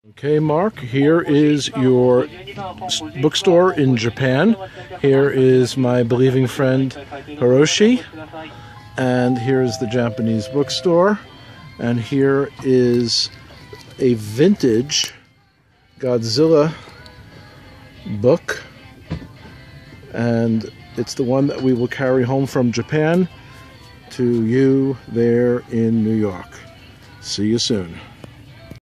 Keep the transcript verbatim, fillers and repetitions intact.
Okay, Mark, here is your bookstore in Japan. Here is my believing friend Hiroshi, and here is the Japanese bookstore, and here is a vintage Godzilla book, and it's the one that we will carry home from Japan to you there in New York. See you soon.